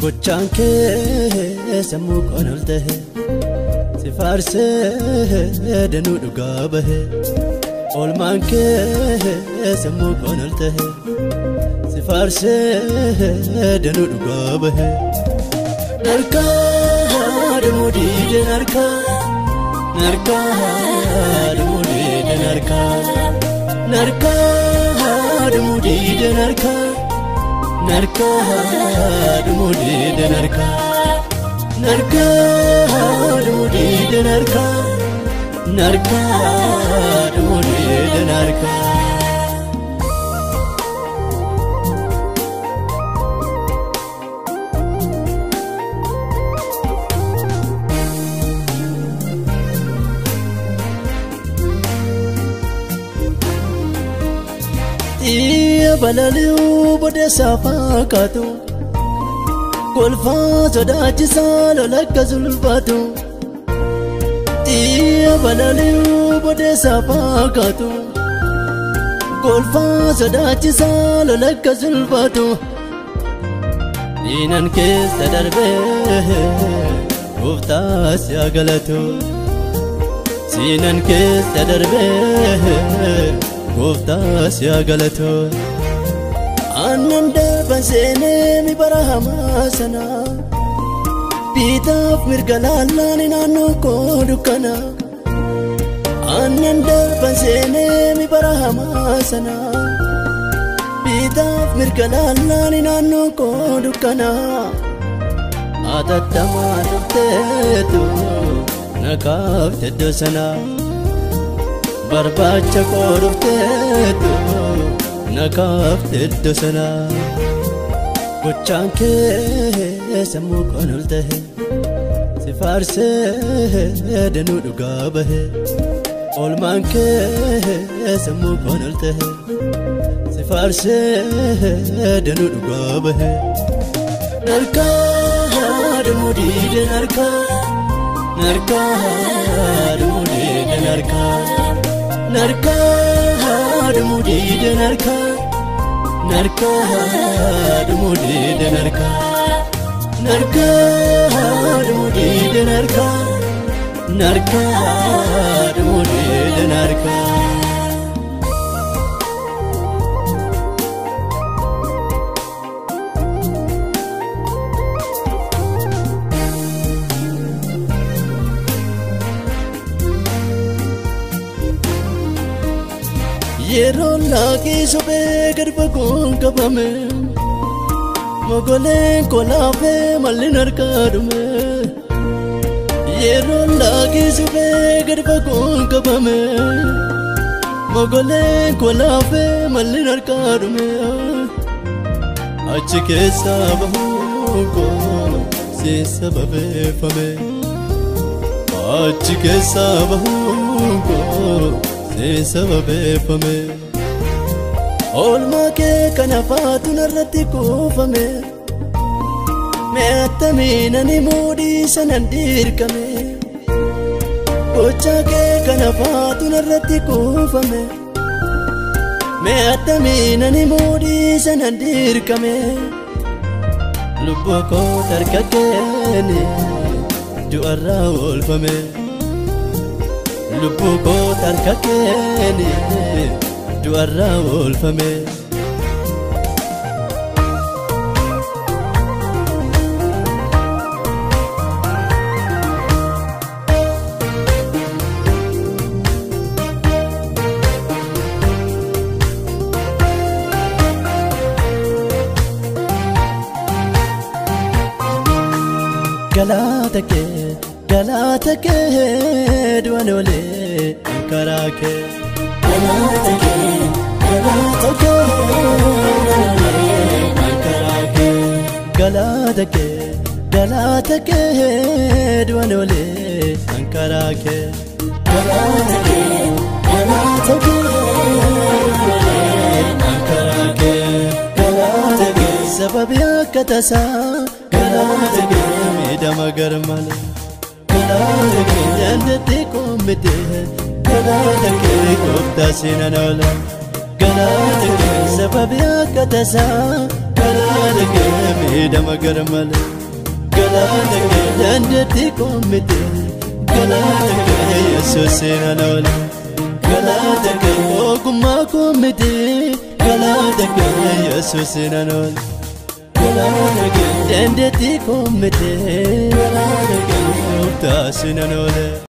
Gochanke samu konolte sifarse denu dugabe olmanke samu konolte sifarse denu dugabe narka dumudi narka narka dumudi narka narka dumudi narka narka dumudi narka narka dumudi narka narka dumudi narka Iya balaliu bode safakatu Golfa sodachisa lolakka zulfatu Iya balaliu bode safakatu Golfa sodachisa lolakka zulfatu Dinan keessa darbe Uftas ya galatu Sinan keessa darbe Goftas ya galato Ananda basene mi barahama sana Pitaf mirgalalani nanu kodukana Ananda basene mi barahama sana Pitaf mirgalalani nanu kodukana Atattama ruftetu nakaf teddosana Barbacha koruftetu nakafte sana Gochanke samu konolte sifarse denu dugabe olmanke samu konolte sifarse denu dugabe narka dumudi narka narka dumudi narka narka dumudi narka narka dumudi narka narka dumudi narka narka dumudi narka Yeron lagi sobe garbagon kabame Mogolen kolafe malinar kadume Yeron lagi sobe garbagon kabame Mogolen kolafe malinar kadume Achike sabahuko se sababe fame Achike sabahuko sababe fame olma ke kanafatu narrati kufame meatamina ni mudi sanandir kame ocha ke kanafatu narrati kufame meatamina ni mudi sanandir kame lubbo ko tarkakeni du'arra olfame Lubbu ko tarkakeni du'arra olfame Galatake duanole karake Galatake karake Galatake duanole karake Galatake karake sababiya katasa Galatake midama garmala Galatake jannati komite Galatake kofta sinanola Galatake sababiya katasa galaata kee miidhama garmalee galaata kee dandeettii koommite galaata kee Yesuus seenaan oole galaata kee ogummaa koommite galaata kee Yesuus seenaan oole galaata kee dandeettii koommite galaata kee gooftaa seenaan oole.